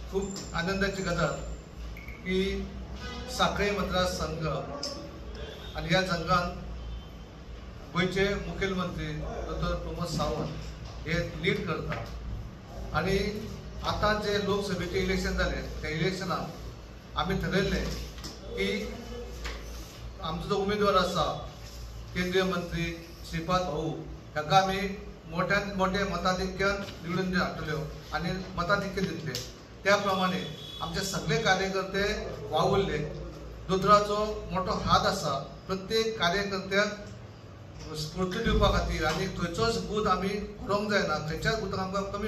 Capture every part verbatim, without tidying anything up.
खूप आनंदाची गजाल की सांखळी मतदारसंघ आणि ह्या संघात गोयचे मुखेलमंत्री डॉक्टर प्रमोद सावंत हे लीड करतात आणि आता जे लोकसभेचे इलेक्शन झाले त्या इलेक्शनात आम्ही ठरवले की आमचो जो उमेदवार असा केंद्रीय मंत्री श्रीपाद भाऊ ह्याका आम्ही मोठ्यात मोठ्या मताधिक्यान निवडून हाडटल्यो आणि मताधिक्य दितले। त्याप्रमाणे आमचे सगळे कार्यकर्ते वावुरले। दोतोराचो मोठो हात असा प्रत्येक कार्यकर्त्याक स्फूर्ती दिवपा खातीर आणि खंयचोच बूथ आमी पडोवंक जायना, खंयच्याच बुथाक आमकां कमी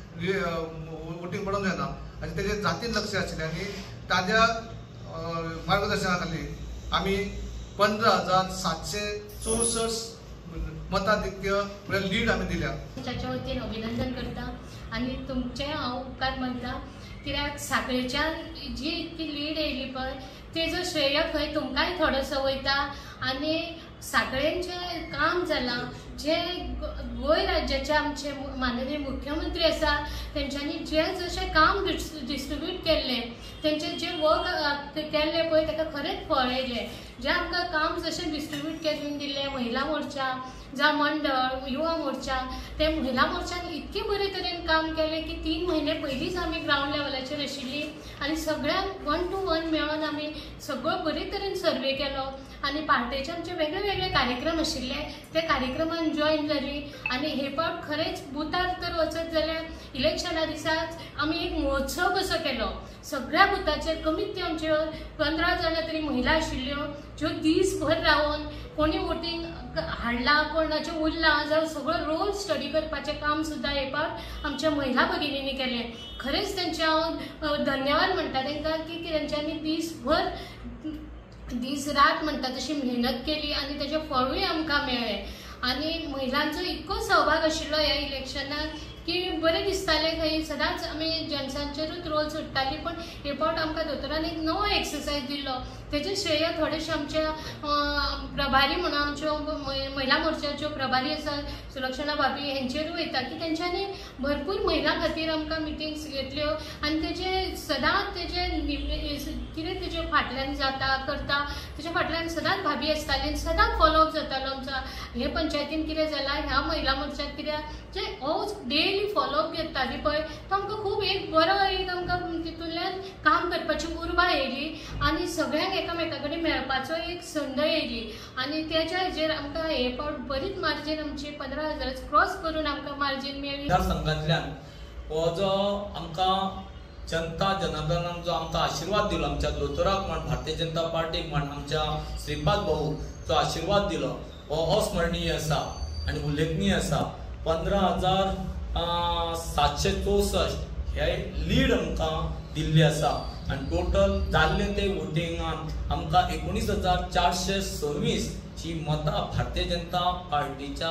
वोटींग पडोवंक जायना आनी तेजेर जातीन लक्ष आशिल्लें आणि ताज्या मार्गदर्शना खाली आमी पंदरा हजार सातशे चौसष्ट मताधिक्य लीड आम्ही दिल्या। त्याच्या वतीन अभिनंदन करता आणि तुमचे हांव उपकार मानता कित्याक सांखळेच्या जी इतकी लीड येयली पळय तेजो श्रेय खंय तुमकांय थोडोसो वयता आणि सांखळेन जें काम जालां जे गोंय राज्याचे आमचे माननीय मुख्यमंत्री आसा तेंच्यांनी जे जशें काम डिस्ट्रिब्यूट केल्लें तेंचें जें वर्क केल्लें पळय ताका खरेंच फळ येयलें। जें आमकां काम जशें डिस्ट्रिब्यूट करून दिल्लें महिला मोर्चा जावं मंडळ युवा मोर्चा ते महिला मोर्चान इतके बरे तरेन काम केलें की तीन म्हयने पयलींच आमी ग्रावंड लेवलाचेर आशिल्लीं आनी सगळ्यांक वन टू वन मेळोन आमी सगळो बरे तरेन सर्वे केलो आणि पार्टेचे आमचे वेगळे वेगळे कार्यक्रम आशिल्ले ते कार्यक्रमान जॉईन जाली आणि हे पण खरेंच बुथार तर वचत जाल्यार इलेक्शना दिसाच आमी एक महोत्सव कसो केलो। सगळ्या बुथाचेर कमीत कमी आमच्यो पंदरा जाणां तरी महिला आशिल्ल्यो ज्यो दीसभर रावन कोणी वोटींग हाडला कोणाचें उरलां जावं सगळो रोल स्टडी करपाचें काम सुद्दां हे पावट आमच्या महिला भगिनींनी केलें। खरेंच तेंचे हांव धन्यवाद म्हणटा तेंकां की तेंच्यांनी दीसभर दीस रात म्हणटा तशी मेहनत केली आणि त्याचे फळूय आमकां मेळ्ळें आणि महिलांचो इतको सहभाग आशिल्लो ह्या इलेक्शनाक की बरें दिसतालें। खंय सदांच आमी जेन्ट्सांचेरूच रोल सोडटालीं पण हे फावट आमकां दोतोरान एक नवो एक्सरसायज दिल्लो तेजें श्रेय थोडेशे आमच्या प्रभारी म्हणून आमच्यो महिला मोर्चाच्यो प्रभारी आसा सुलक्षणा भाभी हेंचेरूय वयता की तेंच्यांनी भरपूर महिला खातीर आमकां मिटिंग्स घेतल्यो आणि तेजे सदांच तेजे कितें तेजे फाटल्यान जाता करता तेजे फाटल्यान सदांच भाभी आसताली सदांच फॉलोअप जातालो आमचा हे पंचायतीन कितें जालां ह्या महिला मोर्चात कितें जे हो डेली फॉलोअप घेताली पळय तो आमकां खूब एक बरो एक आमकां तितूंतल्यान काम करपाची उर्बा येयली आणि सगळ्यांक एकामेका कडेन मेळपाचो एक संद येयली आणि त्याच्या हेजेर आमकां हे फावट बरीच मार्जीन आमची पंदरा हजार क्रॉस करून आमकां मार्जीन मेळ्ळी। संघांतल्यान हो जो आमकां जनता जनार्दनान जो आमकां आशिर्वाद दिलो आमच्या दोतोराक म्हण भारतीय जनता पार्टीक म्हण आमच्या श्रीपाद भाऊ जो आशिर्वाद दिलो हो अस्मरणीय आसा आणि उल्लेखनीय आसा। पंदरा हजार सातशे चौसष्ट हे लीड आमकां दिल्ली आसा आणि टोटल जाल्ले ते वोटिंगान आमकां एकोणीस हजार चारशे सव्वीस ची मतां भारतीय जनता पार्टीच्या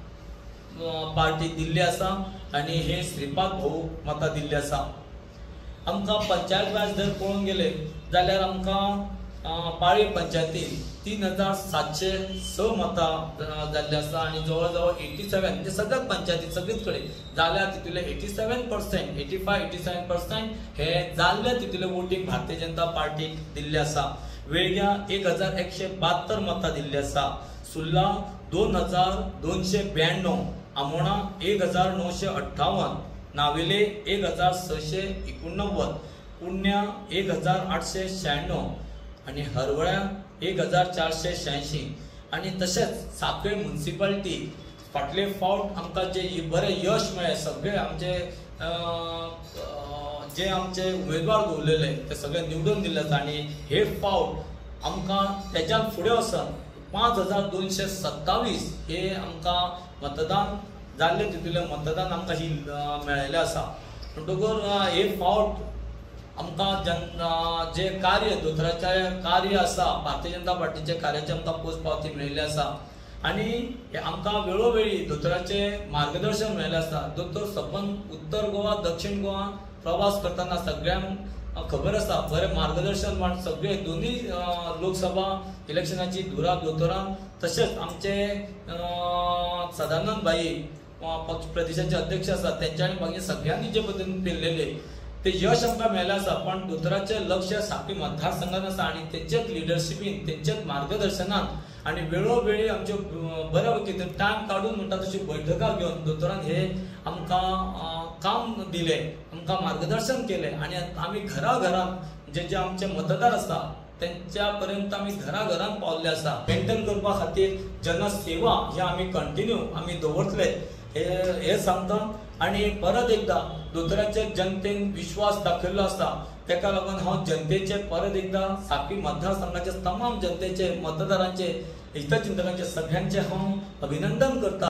पार्टीक दिल्ली आसा आणि हे श्रीपाद भाऊ मतां दिल्ली आसा। आमकां पंचायत राज जर पळोवंक गेले जाल्यार आमकां पाळी पंचायतीन तीन हजार सातशे स मतां जाल्ली आसा आणि जवळ जवळ एटी सेवन म्हणजे सगळ्याच पंचायती सगळीच कडेन जाल्यार तितूंतले eighty seven percent eighty five eighty seven percent हे जाल्ले तितूंतले वोटींग भारतीय जनता पार्टीक दिल्ले आसा। वेळग्या एक हजार एकशे बहात्तर मतां दिल्ली आसा। सुर्ला दोन हजार दोनशे ब्याण्णव आमोणा एक हजार णवशे अठ्ठावन नावेले एक हजार सशे एकोणनव्वद पुण्या एक हजार आठशे शहाण्णव आणि हरवळ्या एक हजार चारशे शहाऐंशी आणि तशेंच सांखळे म्युनिसिपालिटी फाटले फावट आमकां जे बरें यश मेळ्ळें सगळे आमचे जे आमचे उमेदवार दवरलेले ते सगळे निवडून दिले आणि हे फावट आमकां तेच्यान फुडें वचून पांच हजार दोनशे सत्तावीस हे आमकां मतदान जाल्ले तितूंतले मतदान आमकां ही मेळ्ळेलें आसा। म्हणटकूर हे फावट आमकां जन जे कार्य दोतोराचें कार्य आसा भारतीय जनता पार्टीचे कार्याचे आमकां पोस्ट पावती मेळिल्ली आसा आणि आमकां वेळोवेळी दोतोराचें मार्गदर्शन मेळिल्लें आसा। दोतोर सपन उत्तर गोवा दक्षिण गोवा प्रवास करतना सगळ्यांक खबर आसा बरें मार्गदर्शन म्हण सगळे दोनूय लोकसभा इलेक्शनाची धुरा दोतोरान तशेंच आमचे सदानंद भाई पक्ष प्रदेशाचे अध्यक्ष आसा तेंच्यांनी मागीर सगळ्यांनी जे पद्दतीन केल्लेले ते यश आमकां मेळ्ळें आसा, पण दोतोराचें लक्ष सांखळी मतदारसंघात आसा आनी तेंचेच लिडरशिपीन तेंचेच मार्गदर्शनान आनी वेळोवेळी आमच्यो बऱ्या पैकी टायम काडून म्हणटा तशी बैठका घेवन दोतोरान हे आमकां काम दिलें, आमकां मार्गदर्शन केलें आनी आमी घरा घरांत जे जे आमचे मतदार आसा त्यांच्या पर्यंत आमी घरा घरांत पावल्ले आसा. मेंटेन करपा खातीर जनसेवा हे आमी कंटिन्यू आमी दवरतले हे हे सांगता. आनी परत एकदा दोतोराचे जनतेन विश्वास दाखयल्लो आसा, तेका लागून हांव जनतेचे परत एकदा सांखळी मतदारसंघाचे तमाम जनतेचे मतदारांचे हितचिंतकांचे सगळ्यांचे हांव अभिनंदन करता.